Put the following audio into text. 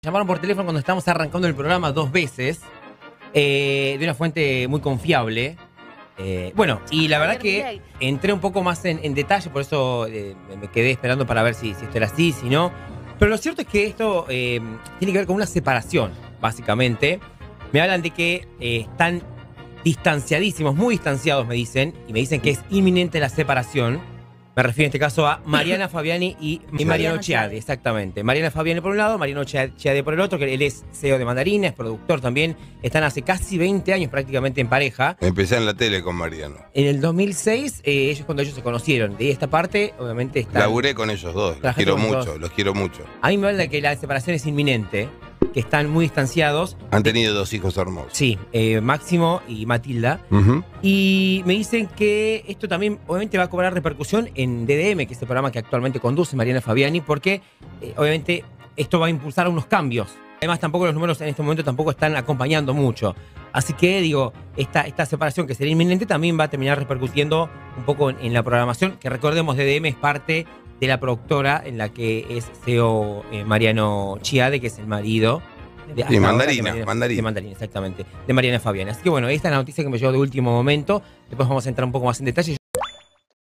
Llamaron por teléfono cuando estábamos arrancando el programa 2 veces, de una fuente muy confiable. Y la verdad que entré un poco más en detalle, por eso me quedé esperando para ver si esto era así, si no. Pero lo cierto es que esto tiene que ver con una separación, básicamente. Me hablan de que están distanciadísimos, muy distanciados, me dicen, y me dicen que es inminente la separación. Me refiero en este caso a Mariana Fabiani y Mariano Chiade, exactamente. Mariana Fabiani por un lado, Mariano Chiade por el otro, que él es CEO de Mandarina, es productor también. Están hace casi 20 años prácticamente en pareja. Empecé en la tele con Mariano. En el 2006, cuando ellos se conocieron. De esta parte, obviamente, está. Laburé con ellos dos, los quiero mucho. A mí me habla de que la separación es inminente, que están muy distanciados. Han tenido dos hijos hermosos. Sí, Máximo y Matilda. Y me dicen que esto también obviamente va a cobrar repercusión en DDM, que es el programa que actualmente conduce Mariana Fabiani, porque obviamente esto va a impulsar unos cambios. Además, tampoco los números en este momento tampoco están acompañando mucho. Así que, digo, esta separación que sería inminente también va a terminar repercutiendo un poco en la programación, que recordemos, DDM es parte de la productora en la que es CEO Mariano Chiade, que es el marido de Mandarina. De Mandarina, exactamente. De Mariana Fabiani. Así que bueno, esta es la noticia que me llegó de último momento. Después vamos a entrar un poco más en detalle.